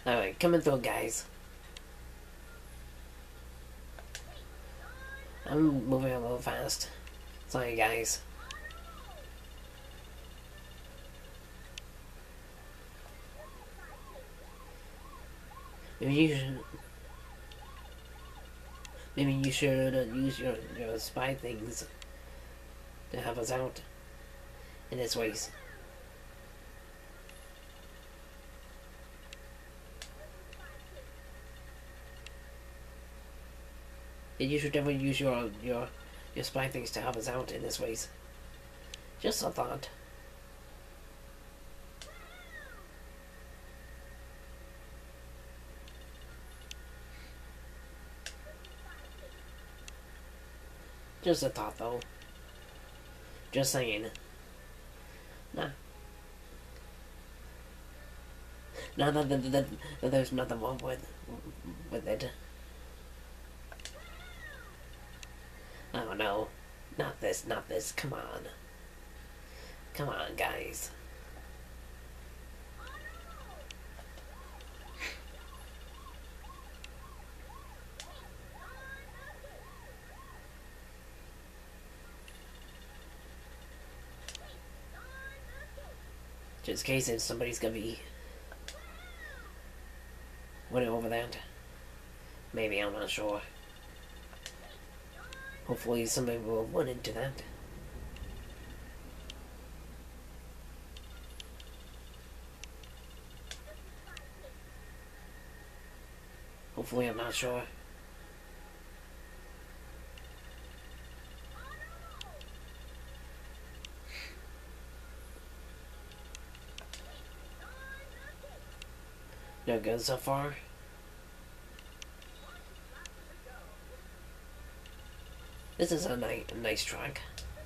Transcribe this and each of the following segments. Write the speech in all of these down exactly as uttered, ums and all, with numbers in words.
Alright, coming through, guys. I'm moving a little fast. Sorry, guys. Maybe you should... Maybe you should uh, use your, your spy things to help us out in this race. And you should definitely use your your your spy things to help us out in this race. Just a thought. Just a thought, though. Just saying. Nah. Nah, that, that, that, that there's nothing wrong with, with it. Oh no. Not this, not this. Come on. Come on, guys. Just in case if somebody's gonna be winning over that. Maybe, I'm not sure. Hopefully somebody will run into that. Hopefully, I'm not sure. No good so far. This is a nice, a nice track.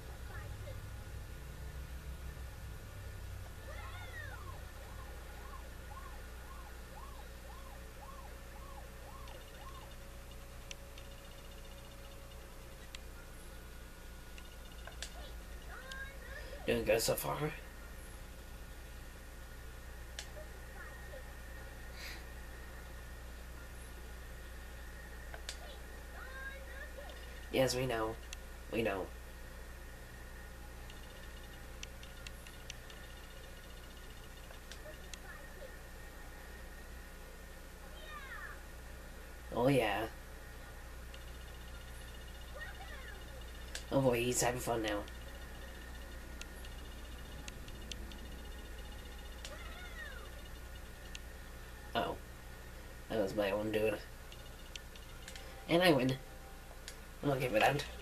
Doing good so far. Yes, we know. We know. Oh yeah. Oh boy, he's having fun now. Oh. That was my own doing. And I win. I'm okay with that.